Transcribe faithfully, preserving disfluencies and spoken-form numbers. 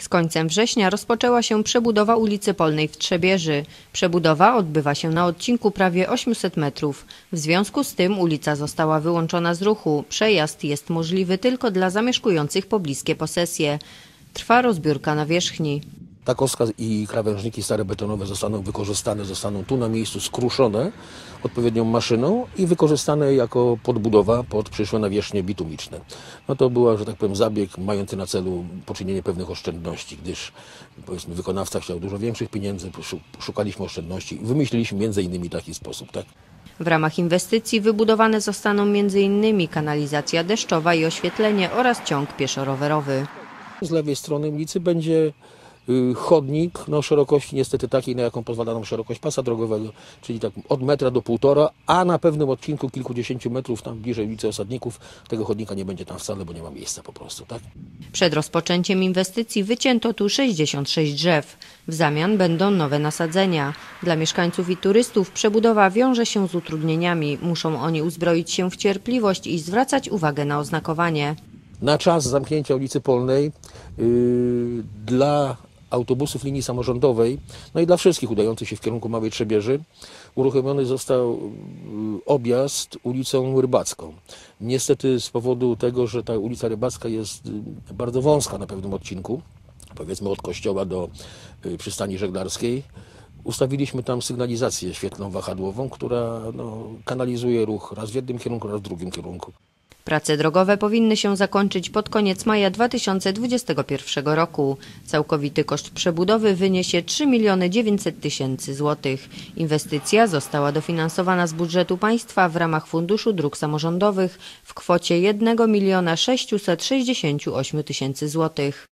Z końcem września rozpoczęła się przebudowa ulicy Polnej w Trzebieży. Przebudowa odbywa się na odcinku prawie ośmiuset metrów. W związku z tym ulica została wyłączona z ruchu. Przejazd jest możliwy tylko dla zamieszkujących pobliskie posesje. Trwa rozbiórka nawierzchni. Ta kostka i krawężniki stare betonowe zostaną wykorzystane, zostaną tu na miejscu skruszone odpowiednią maszyną i wykorzystane jako podbudowa pod przyszłe nawierzchnie bitumiczne. No to była, że tak powiem, zabieg mający na celu poczynienie pewnych oszczędności, gdyż powiedzmy wykonawca chciał dużo większych pieniędzy, szukaliśmy oszczędności i wymyśliliśmy między innymi taki sposób, tak? W ramach inwestycji wybudowane zostaną między innymi kanalizacja deszczowa i oświetlenie oraz ciąg pieszo-rowerowy. Z lewej strony ulicy będzie chodnik no, szerokości niestety takiej, na jaką pozwala nam szerokość pasa drogowego, czyli tak od metra do półtora, a na pewnym odcinku kilkudziesięciu metrów, tam bliżej ulicy Osadników, tego chodnika nie będzie tam wcale, bo nie ma miejsca po prostu, tak? Przed rozpoczęciem inwestycji wycięto tu sześćdziesiąt sześć drzew. W zamian będą nowe nasadzenia. Dla mieszkańców i turystów przebudowa wiąże się z utrudnieniami. Muszą oni uzbroić się w cierpliwość i zwracać uwagę na oznakowanie. Na czas zamknięcia ulicy Polnej yy, dla autobusów linii samorządowej, no i dla wszystkich udających się w kierunku Małej Trzebieży, uruchomiony został objazd ulicą Rybacką. Niestety z powodu tego, że ta ulica Rybacka jest bardzo wąska na pewnym odcinku, powiedzmy od kościoła do przystani żeglarskiej, ustawiliśmy tam sygnalizację świetlną wahadłową, która no, kanalizuje ruch raz w jednym kierunku, raz w drugim kierunku. Prace drogowe powinny się zakończyć pod koniec maja dwa tysiące dwudziestego pierwszego roku. Całkowity koszt przebudowy wyniesie trzy miliony dziewięćset tysięcy złotych. Inwestycja została dofinansowana z budżetu państwa w ramach Funduszu Dróg Samorządowych w kwocie jednego miliona sześciuset sześćdziesięciu ośmiu tysięcy złotych.